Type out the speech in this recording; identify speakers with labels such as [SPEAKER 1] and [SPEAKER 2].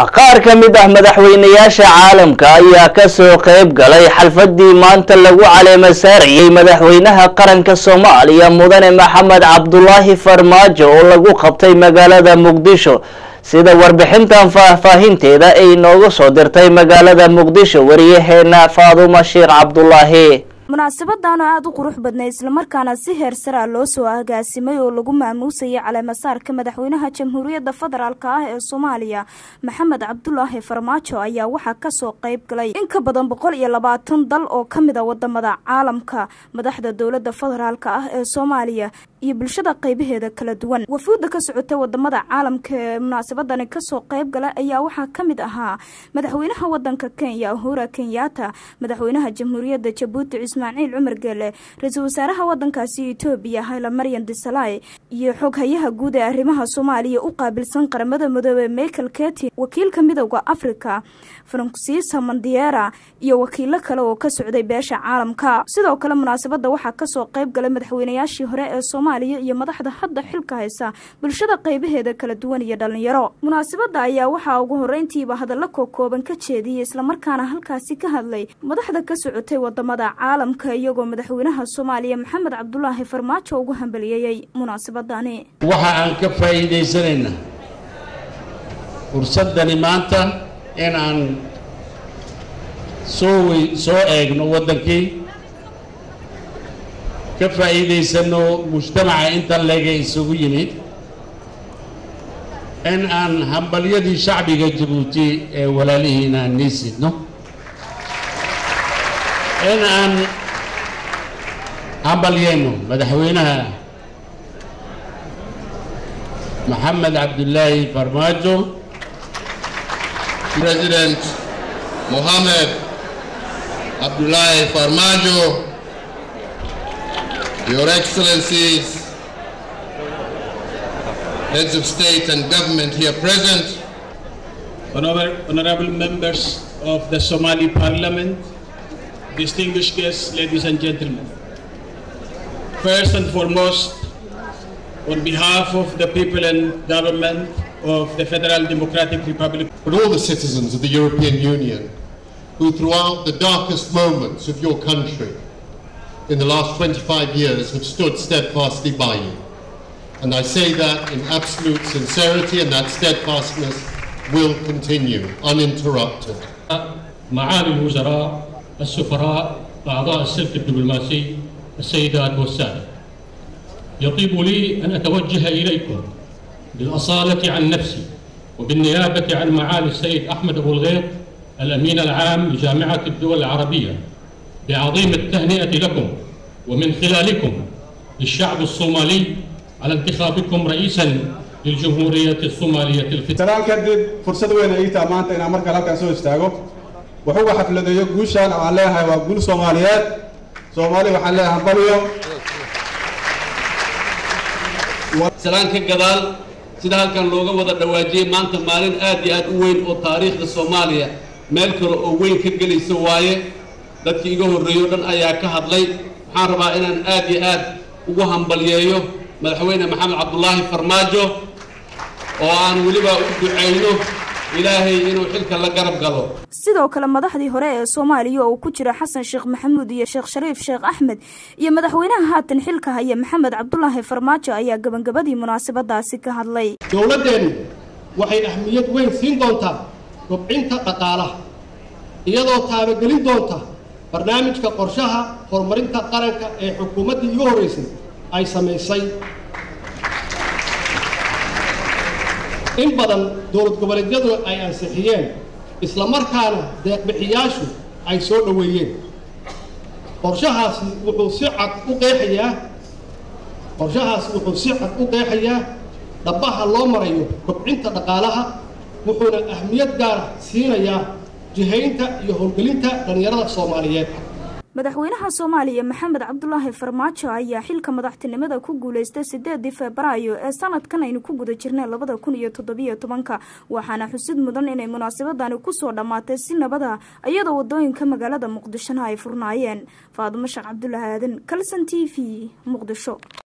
[SPEAKER 1] qaar ka mid ah madaxweynayaasha caalamka ayaa ka soo qayb galay xalfadii maanta lagu caleema saarayay madaxweynaha qaranka Soomaaliya mudane Maxamed Cabdullaahi Farmaajo oo lagu qabtay magaalada Muqdisho sida warbixintan faahfaahinteeda ay nooga soo dirtay magaalada Muqdisho wariyaheena Faaduma Sheekh Cabdullaahi.
[SPEAKER 2] munaasabadan aad u qurux badnay isla markaana si heer sare loo soo agaasimay oo lagu maamuusay caleema saarka madaxweynaha Jamhuuriyadda Federaalka ah ee Soomaaliya Maxamed Cabdullaahi Farmaajo ayaa waxa ka soo qayb galay in ka badan 120 dal oo kamid ah wadamada caalamka madaxda dawladda federaalka ah ee Soomaaliya iyo bulshada qaybaheeda kala duwan. wafuudda ka socotay wadamada caalamka ee munaasabadan ka soo qayb galay ayaa waxa kamid ahaa madaxweynaha wadanka Kenya Uhuru Kenyatta, madaxweynaha Jamhuuriyadda Djibouti Ismaaciil Cumar Geele, ra'iisul wasaaraha wadankaasi Itoobiya Haile Mariam Desalegn iyo xoghayaha guud ee arrimaha Soomaaliya u qaabilsan qaramada midoobay Michael Keating, wakiilka midowga Afrika Francis Mandela iyo wakiilo kale oo ka socday beesha caalamka. sidoo kale munaasabada waxa ka soo qayb galay madaxweynayaashii hore ee Soomaaliya iyo madaxda hadda xilka haysa bulshada qaybaheeda kala duwan iyo dhalinyaro. munaasabada ayaa waxa ugu horeyntiiba hadallo kooban ka jeediyay isla markaana halkaasi ka hadlay madaxda ka socotay wadamada caalamka iyagoo madaxweynaha Soomaaliya Maxamed Cabdullaahi Farmaajo ugu hambalyeeyay munaasabadani.
[SPEAKER 3] waxa aan ka faa'iideysanayna fursadani maanta in aan soo eegno wadankii ka faa'iideysano mujtamaca inta leega isugu yimid in aan hambalyadii shacbiga Djibouti ee walaalihiina nisidno in aan hambalyeno madaxweynaha Maxamed Cabdullaahi Farmaajo.
[SPEAKER 4] President Mohamed Abdullahi Farmaajo, Your Excellencies, Heads of State and Government here present,
[SPEAKER 5] Honorable members of the Somali Parliament, distinguished guests, ladies and gentlemen. First and foremost, on behalf of the people and government of the Federal Democratic Republic,
[SPEAKER 4] but all the citizens of the European Union who throughout the darkest moments of your country in the last 25 years have stood steadfastly by you. And I say that in absolute sincerity, and that steadfastness will continue uninterrupted.
[SPEAKER 6] معالي الوزراء، السفراء، أعضاء السلك الدبلوماسي، السيدات والسادة، يطيب لي أن أتوجه إليكم بالأصالة عن نفسي وبالنيابة عن معالي السيد أحمد أبو الغيط الأمين العام لجامعة الدول العربية بعظيم التهنئة لكم ومن خلالكم للشعب الصومالي على انتخابكم رئيسا للجمهورية الصومالية الفترة.
[SPEAKER 7] سلام كدب فرصة وين أيتا مانتا إن أمريكا لك أسوي استاجو وهو حفلة يجوشان عليها وأقول صوماليات صومالي وحلها هبليو.
[SPEAKER 8] سلام كجدال sida halkan looga wada dhawaajiyay maanta maalin aad iyo aad u weyn oo taariikhda Soomaaliya meel kale oo weyn ka galayso waaye dadkii iga horeeyo dhan ayaa ka hadlay. waxaan rabaa inaan aad iyo aad ugu hambalyeeyo madaxweyne Maxamed Cabdullaahi Farmaajo oo aan waliba u duceyno ilaahay inuu xilka la garab galo.
[SPEAKER 2] sidoo kale madaxdii hore ee Soomaaliya oo ku jira Xasan Sheekh Maxamuud iyo Sheekh Shariif Sheekh Axmed iyo madaxweynaha haatan xilka haya Maxamed Cabdullaahi Farmaajo ayaa gabagabadii munaasabadaasi ka hadlay.
[SPEAKER 9] dawladdeenu waxay ahmiyad weyn siin doontaa kobcinta dhaqaalaha iyadoo taabagelin doonta barnaamijka qorshaha horumarinta qaranka ee xukuumadda igu horeysay ay sameysay. in badan dowlad goboleedyadu ay ansixiyeen isla markaana deeq-bixiyaashu ay soo dhaweeyeen. qorshahaasi wuxuu si cad u qeexayaa dhabaha loo marayo kobcinta dhaqaalaha wuxuuna ahmiyad gaar siinayaa jihaynta iyo howlgelinta dhalinyarada Soomaaliyeed.
[SPEAKER 2] madaxweynaha Soomaaliya Maxamed Cabdullaahi Farmaajo ayaa xilka madaxtinimada ku guuleystay 8 Febraayo ee sanadkan aynu ku guda jirnay 2017 waxaana xusid mudan inay munaasabadani ku soo dhamaatay si nabad ah iyadoo wadooyinka magaalada Muqdisho ay furnaayeen. Faaduma Sheekh Cabdullaahi Aadan, Kalsan TV, Muqdisho.